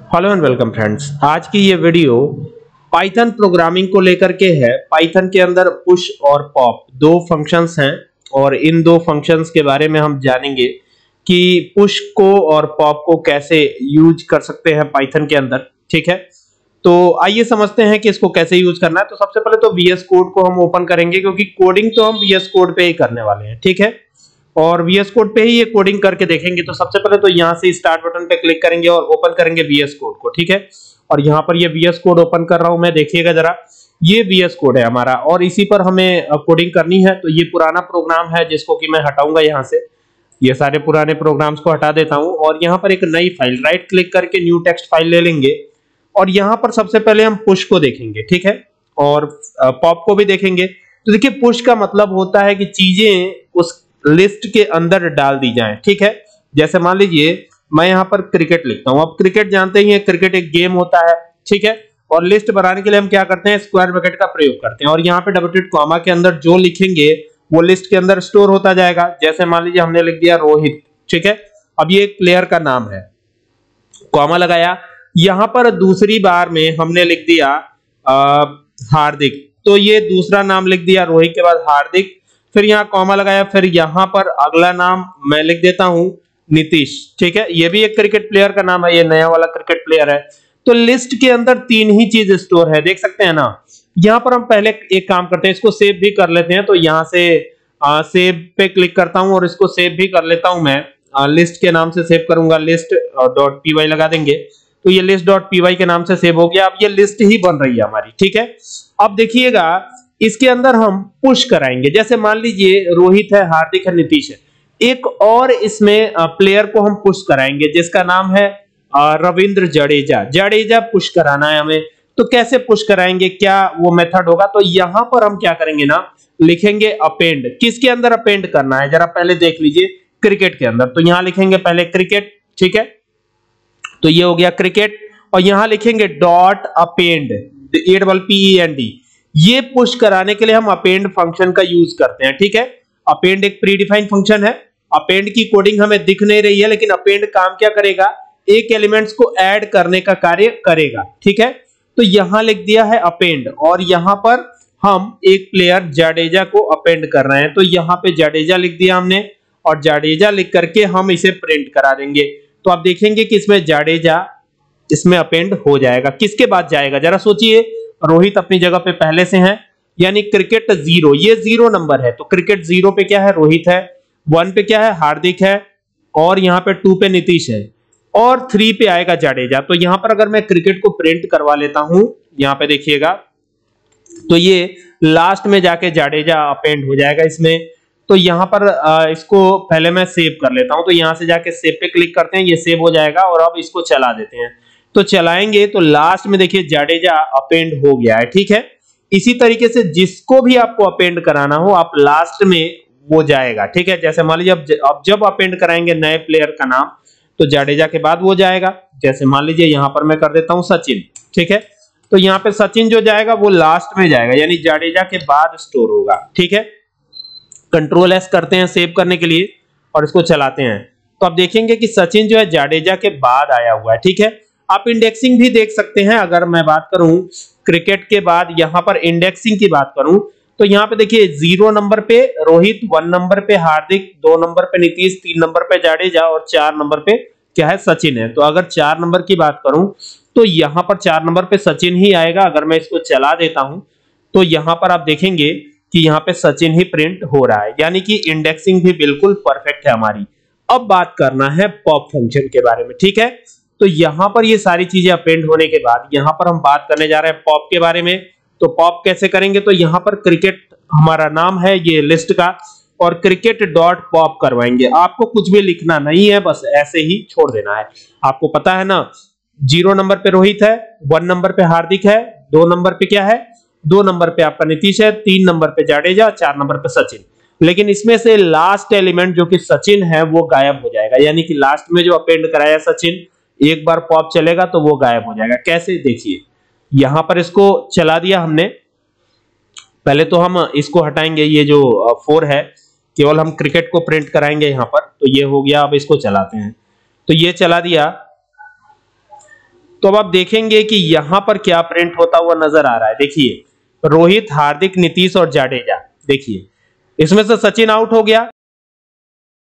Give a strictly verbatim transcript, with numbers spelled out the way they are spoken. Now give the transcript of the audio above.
Hello and welcome friends. आज की ये वीडियो पाइथन प्रोग्रामिंग को लेकर के है। पाइथन के अंदर पुश और पॉप दो फंक्शंस हैं और इन दो फंक्शंस के बारे में हम जानेंगे कि पुश को और पॉप को कैसे यूज कर सकते हैं पाइथन के अंदर। ठीक है, तो आइए समझते हैं कि इसको कैसे यूज करना है। तो सबसे पहले तो वीएस कोड को हम ओपन करेंगे क्योंकि कोडिंग तो हम वीएस कोड पे ही करने वाले हैं। ठीक है, और वीएस कोड पे ही ये कोडिंग करके देखेंगे। तो सबसे पहले तो यहाँ से स्टार्ट बटन पे क्लिक करेंगे और ओपन करेंगे वीएस कोड को। ठीक है, और यहाँ पर ये वीएस कोड ओपन कर रहा हूं मैं, देखिएगा जरा, ये वीएस कोड है हमारा और इसी पर हमें कोडिंग करनी है। तो ये पुराना प्रोग्राम है जिसको कि मैं हटाऊंगा यहाँ से, ये सारे पुराने प्रोग्राम्स को हटा देता हूँ और यहाँ पर एक नई फाइल राइट क्लिक करके न्यू टेक्स्ट फाइल ले लेंगे और यहाँ पर सबसे पहले हम पुश को देखेंगे। ठीक है, और पॉप को भी देखेंगे। तो देखिए, पुश का मतलब होता है कि चीजें उस लिस्ट के अंदर डाल दी जाएं। ठीक है, जैसे मान लीजिए मैं यहाँ पर क्रिकेट लिखता हूँ। अब क्रिकेट जानते ही हैं, क्रिकेट एक गेम होता है। ठीक है, और लिस्ट बनाने के लिए हम क्या करते हैं, स्क्वायर ब्रैकेट का प्रयोग करते हैं और यहाँ पे डबल क्वोट कॉमा के अंदर जो लिखेंगे वो लिस्ट के अंदर स्टोर होता जाएगा। जैसे मान लीजिए हमने लिख दिया रोहित। ठीक है, अब ये एक प्लेयर का नाम है, कॉमा लगाया। यहाँ पर दूसरी बार में हमने लिख दिया आ, हार्दिक, तो ये दूसरा नाम लिख दिया रोहित के बाद हार्दिक, फिर यहाँ कॉमा लगाया, फिर यहाँ पर अगला नाम मैं लिख देता हूं नीतीश। ठीक है, ये भी एक क्रिकेट प्लेयर का नाम है, ये नया वाला क्रिकेट प्लेयर है। तो लिस्ट के अंदर तीन ही चीज स्टोर है, देख सकते हैं ना। यहाँ पर हम पहले एक काम करते हैं, इसको सेव भी कर लेते हैं। तो यहाँ से आ, सेव पे क्लिक करता हूं और इसको सेव भी कर लेता हूं मैं। आ, लिस्ट के नाम से सेव करूंगा, लिस्ट डॉट पी वाई लगा देंगे तो ये लिस्ट डॉट पी वाई के नाम से सेव हो गया। अब ये लिस्ट ही बन रही है हमारी। ठीक है, अब देखिएगा इसके अंदर हम पुश कराएंगे। जैसे मान लीजिए रोहित है, हार्दिक है, नीतीश है, एक और इसमें प्लेयर को हम पुश कराएंगे जिसका नाम है रविंद्र जडेजा। जडेजा पुश कराना है हमें। तो कैसे पुश कराएंगे, क्या वो मेथड होगा? तो यहां पर हम क्या करेंगे ना, लिखेंगे अपेंड। किसके अंदर अपेंड करना है जरा पहले देख लीजिए, क्रिकेट के अंदर। तो यहां लिखेंगे पहले क्रिकेट। ठीक है, तो ये हो गया क्रिकेट और यहां लिखेंगे dot append, A double P E N D. ये पुश कराने के लिए हम अपेंड फंक्शन का यूज करते हैं। ठीक है, अपेंड एक प्रीडिफाइंड फंक्शन है। अपेंड की कोडिंग हमें दिख नहीं रही है, लेकिन अपेंड काम क्या करेगा, एक एलिमेंट्स को ऐड करने का कार्य करेगा। ठीक है, तो यहां लिख दिया है अपेंड और यहां पर हम एक प्लेयर जाडेजा को अपेंड कर रहे हैं। तो यहां पे जाडेजा लिख दिया हमने और जाडेजा लिख करके हम इसे प्रिंट करा देंगे। तो आप देखेंगे कि इसमें जाडेजा इसमें अपेंड हो जाएगा। किसके बाद जाएगा जरा सोचिए, रोहित अपनी जगह पे पहले से है, यानी क्रिकेट जीरो, ये जीरो नंबर है। तो क्रिकेट जीरो पे क्या है, रोहित है, वन पे क्या है, हार्दिक है, और यहाँ पे टू पे नीतीश है, और थ्री पे आएगा जाडेजा। तो यहाँ पर अगर मैं क्रिकेट को प्रिंट करवा लेता हूं, यहाँ पे देखिएगा, तो ये लास्ट में जाके जाडेजा अपेंड हो जाएगा इसमें। तो यहाँ पर आ, इसको पहले मैं सेव कर लेता हूं। तो यहाँ से जाके सेव पे क्लिक करते हैं, ये सेव हो जाएगा और अब इसको चला देते हैं। तो चलाएंगे तो लास्ट में देखिए जाडेजा अपेंड हो गया है। ठीक है, इसी तरीके से जिसको भी आपको अपेंड कराना हो आप लास्ट में वो जाएगा। ठीक है, जैसे मान लीजिए अब अब जब अपेंड कराएंगे नए प्लेयर का नाम तो जाडेजा के बाद वो जाएगा। जैसे मान लीजिए यहां पर मैं कर देता हूं सचिन। ठीक है, तो यहाँ पे सचिन जो जाएगा वो लास्ट में जाएगा, यानी जाडेजा के बाद स्टोर होगा। ठीक है, कंट्रोल एस करते हैं सेव करने के लिए और इसको चलाते हैं। तो आप देखेंगे कि सचिन जो है जाडेजा के बाद आया हुआ है। ठीक है, आप इंडेक्सिंग भी देख सकते हैं। अगर मैं बात करूं क्रिकेट के बाद यहां पर इंडेक्सिंग की बात करूं तो यहां पे देखिए जीरो नंबर पे रोहित, वन नंबर पे हार्दिक, दो नंबर पे नीतीश, तीन नंबर पे जाडेजा और चार नंबर पे क्या है, सचिन है। तो अगर चार नंबर की बात करूं तो यहां पर चार नंबर पे सचिन ही आएगा। अगर मैं इसको चला देता हूं तो यहां पर आप देखेंगे कि यहाँ पे सचिन ही प्रिंट हो रहा है, यानी कि इंडेक्सिंग भी बिल्कुल परफेक्ट है हमारी। अब बात करना है पॉप फंक्शन के बारे में। ठीक है, तो यहां पर ये सारी चीजें अपेंड होने के बाद यहां पर हम बात करने जा रहे हैं पॉप के बारे में। तो पॉप कैसे करेंगे, तो यहां पर क्रिकेट हमारा नाम है ये लिस्ट का और क्रिकेट डॉट पॉप करवाएंगे। आपको कुछ भी लिखना नहीं है, बस ऐसे ही छोड़ देना है। आपको पता है ना, जीरो नंबर पे रोहित है, वन नंबर पे हार्दिक है, दो नंबर पे क्या है, दो नंबर पे आपका नीतीश है, तीन नंबर पे जाडेजा, चार नंबर पे सचिन। लेकिन इसमें से लास्ट एलिमेंट जो कि सचिन है वो गायब हो जाएगा, यानी कि लास्ट में जो अपेंड कराया सचिन, एक बार पॉप चलेगा तो वो गायब हो जाएगा। कैसे, देखिए यहां पर इसको चला दिया हमने। पहले तो हम इसको हटाएंगे, ये जो फोर है केवल हम क्रिकेट को प्रिंट कराएंगे यहां पर। तो ये हो गया, अब इसको चलाते हैं। तो ये चला दिया तो अब आप देखेंगे कि यहां पर क्या प्रिंट होता हुआ नजर आ रहा है। देखिए रोहित, हार्दिक, नीतीश और जाडेजा। देखिए इसमें से सचिन आउट हो गया,